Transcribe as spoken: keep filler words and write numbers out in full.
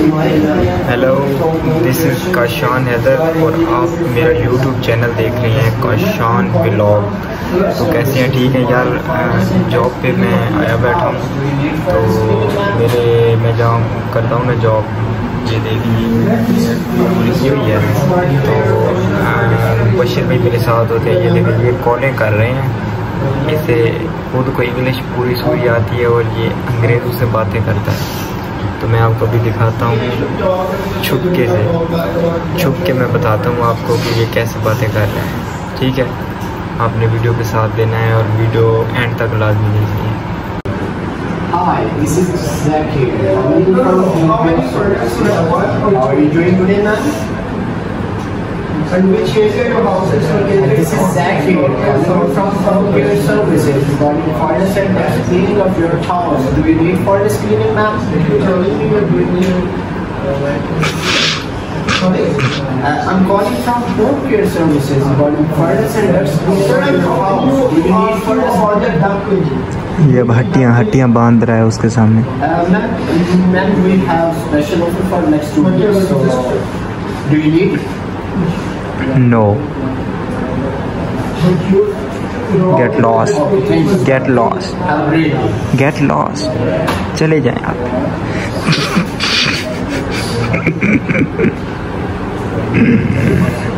Hello, this is Kashan Haider और आप मेरा यूट्यूब चैनल देख रहे हैं काशान व्लॉग। तो कैसे हैं? ठीक है यार। जॉब पे मैं आया बैठा हूँ, तो मेरे मैं जहाँ करता हूँ ना जॉब, ये देखिए लिखी हुई है। तो मुबशिर भाई मेरे साथ होते हैं। ये देखिए ये कॉलें कर रहे हैं। इसे खुद को इंग्लिश पूरी सूरी आती है और ये अंग्रेज़ों से बातें करता है। तो मैं आपको भी दिखाता हूँ छुपके से, छुप के मैं बताता हूँ आपको कि ये कैसे बातें कर रहे हैं। ठीक है, आपने वीडियो के साथ देना है और वीडियो एंड तक लाजमी देखनी है। Hi, this is Zach here. I'm from How are you doing today, man? And which area your house is located? This is Zach here. I'm from Computer Services regarding furnace and cleaning of your house. Do you need furnace cleaning, ma'am? Telling me you're doing Sorry? Uh, I'm calling from Home Care Services regarding furnace and ducts cleaning of your house. Do you need furnace or the duct cleaning? ये अब हड्डियाँ हड्डियाँ बांध रहा है उसके सामने। Uh, ma'am, ma'am, we have special offer for next two years. So, do you need? No. Get lost. Get lost. Get lost. चले जाएं आप।